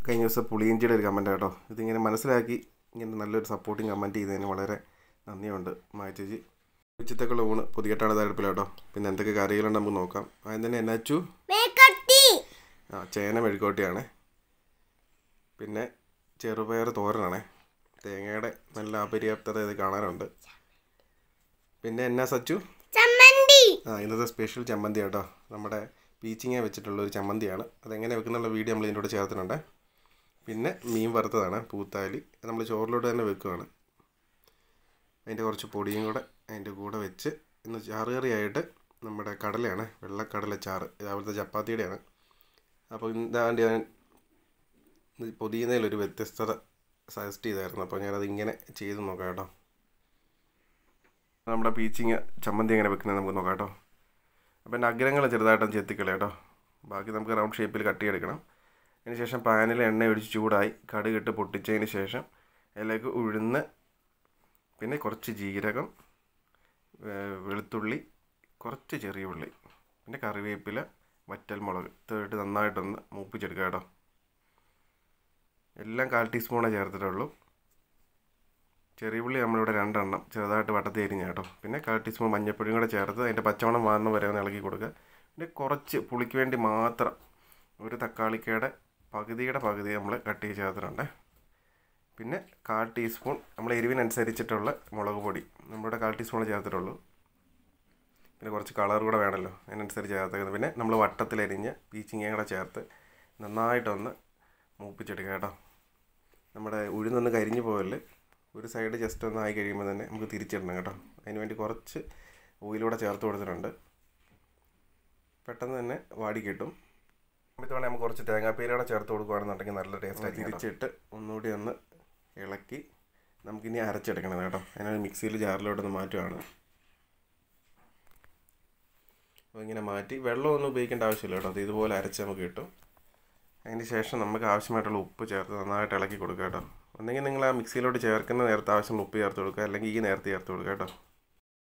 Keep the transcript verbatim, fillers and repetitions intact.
കഴിഞ്ഞ ദിവസം പുളിയിഞ്ചിയുടെ ഒരു കമൻറ്റ് കേട്ടോ. ഇതിങ്ങനെ മനസ്സിലാക്കി ഇങ്ങനെ നല്ലൊരു സപ്പോർട്ടിങ് കമൻറ്റ് ചെയ്തതിന് വളരെ നന്ദിയുണ്ട് മായ ചേച്ചി. ഉച്ചത്തേക്കുള്ള ഊണ് പുതിയട്ടാണ് തരപ്പില്ല കേട്ടോ. പിന്നെ എന്തൊക്കെ കറികളുണ്ട് നമുക്ക് നോക്കാം. ആദ്യം തന്നെ എന്നാച്ചു ആ ചേന മെഴുക്കോട്ടിയാണ്. പിന്നെ ചെറുപയർ തോരനാണേ. തേങ്ങയുടെ നല്ല അപര്യാപ്തത ഇത് കാണാനുണ്ട്. പിന്നെ എന്നാ സച്ചു ആ ഇന്നത്തെ സ്പെഷ്യൽ ചമ്മന്തി കേട്ടോ. നമ്മുടെ പീച്ചിങ്ങ വെച്ചിട്ടുള്ളൊരു ചമ്മന്തിയാണ്. അതെങ്ങനെ വെക്കുന്നുള്ള വീഡിയോ നമ്മൾ ഇതിൻ്റെ കൂടെ ചേർത്തിട്ടുണ്ട്. പിന്നെ മീൻ വറുത്തതാണ് പൂത്താലി. നമ്മൾ ചോറിലോട്ട് തന്നെ വെക്കുകയാണ്. അതിൻ്റെ കുറച്ച് പൊടിയും കൂടെ അതിൻ്റെ കൂടെ വെച്ച് ഇന്ന് ചാറ് കറിയായിട്ട് നമ്മുടെ കടലയാണ്, വെള്ളക്കടല ചാറ്. രാവിലത്തെ ചപ്പാത്തിയുടെയാണ്. അപ്പോൾ ഇതാണ്ട് ഞാൻ പൊതിയുന്നതിലൊരു വ്യത്യസ്തത സജസ്റ്റ് ചെയ്തായിരുന്നു. അപ്പോൾ ഞാനത് ഇങ്ങനെ ചെയ്ത് നോക്കാം കേട്ടോ. നമ്മുടെ പീച്ചിങ്ങ ചമ്മന്തി എങ്ങനെ വെക്കുന്നത് നമുക്ക് നോക്കാം കേട്ടോ. അപ്പോൾ എൻ്റെ അഗ്രങ്ങൾ ചെറുതായിട്ടൊന്ന് ചെത്തിക്കളയാം കേട്ടോ. ബാക്കി നമുക്ക് റൗണ്ട് ഷേപ്പിൽ കട്ട് ചെയ്തെടുക്കണം. അതിന് ശേഷം പാനിൽ എണ്ണ ഒഴിച്ച് ചൂടായി കടുകിട്ട് പൊട്ടിച്ചതിന് ശേഷം അതിലേക്ക് ഉഴുന്ന്, പിന്നെ കുറച്ച് ജീരകം, വെളുത്തുള്ളി, കുറച്ച് ചെറിയ ഉള്ളി, പിന്നെ കറിവേപ്പില, വറ്റൽമുളക് ഇട്ട് നന്നായിട്ടൊന്ന് മൂപ്പിച്ചെടുക്കുക കേട്ടോ. എല്ലാം കാൽ ടീസ്പൂണേ ചേർത്തിട്ടുള്ളൂ. ചെറിയ ഉള്ളി നമ്മളിവിടെ രണ്ടെണ്ണം ചെറുതായിട്ട് വട്ടത്തി അരിഞ്ഞ കേട്ടോ. പിന്നെ കാൽ ടീസ്പൂൺ മഞ്ഞൾപ്പൊടിയും കൂടെ ചേർത്ത് അതിൻ്റെ പച്ചമണം മാറുന്ന വരെ ഒന്ന് ഇളക്കി കൊടുക്കുക. പിന്നെ കുറച്ച് പുളിക്ക് വേണ്ടി മാത്രം ഒരു തക്കാളിക്കയുടെ പകുതിയുടെ പകുതി നമ്മൾ കട്ട് ചെയ്ത് ചേർത്തിട്ടുണ്ട്. പിന്നെ കാൽ ടീസ്പൂൺ നമ്മൾ എരിവിനനുസരിച്ചിട്ടുള്ള മുളക് പൊടി നമ്മളിവിടെ കാൽ ടീസ്പൂൺ ചേർത്തിട്ടുള്ളൂ. പിന്നെ കുറച്ച് കളർ കൂടെ വേണമല്ലോ, അതിനനുസരിച്ച് ചേർത്തേക്കുന്നത്. പിന്നെ നമ്മൾ വട്ടത്തിലരിഞ്ഞ് പീച്ചിങ്ങയും കൂടെ ചേർത്ത് നന്നായിട്ടൊന്ന് മൂപ്പിച്ചെടുക്കുക കേട്ടോ. നമ്മുടെ ഉഴുന്നൊന്ന് കരിഞ്ഞു പോകല്. ഒരു സൈഡ് ജസ്റ്റ് ഒന്ന് ആയി കഴിയുമ്പോൾ തന്നെ നമുക്ക് തിരിച്ചിടണം കേട്ടോ. അതിന് വേണ്ടി കുറച്ച് ഓയിലൂടെ ചേർത്ത് കൊടുത്തിട്ടുണ്ട്. പെട്ടെന്ന് തന്നെ വാടി കിട്ടും. ഇത്തവണ നമുക്ക് കുറച്ച് തേങ്ങാപ്പീരൂടെ ചേർത്ത് കൊടുക്കുകയാണെന്നുണ്ടെങ്കിൽ നല്ല ടേസ്റ്റ് ആയി. തിരിച്ചിട്ട് ഒന്നുകൂടി ഒന്ന് ഇളക്കി നമുക്കിനി അരച്ചെടുക്കണം കേട്ടോ. അതിനൊരു മിക്സിയിൽ ജാറിലോട്ടൊന്ന് മാറ്റുകയാണ്. അപ്പോൾ ഇങ്ങനെ മാറ്റി വെള്ളമൊന്നും ഉപയോഗിക്കേണ്ട ആവശ്യമില്ല കേട്ടോ. അത് ഇതുപോലെ അരച്ച് നമുക്ക് കിട്ടും. അതിന് ശേഷം നമുക്ക് ആവശ്യമായിട്ടുള്ള ഉപ്പ് ചേർത്ത് നന്നായിട്ട് ഇളക്കി കൊടുക്കുക കേട്ടോ. ഒന്നെങ്കിൽ നിങ്ങൾ ആ മിക്സിയിലോട്ട് ചേർക്കുന്ന നേരത്തെ ആവശ്യമുള്ള ഉപ്പ് ചേർത്ത് കൊടുക്കുക, അല്ലെങ്കിൽ ഈ നേരത്തെ ചേർത്ത് കൊടുക്കുക കേട്ടോ.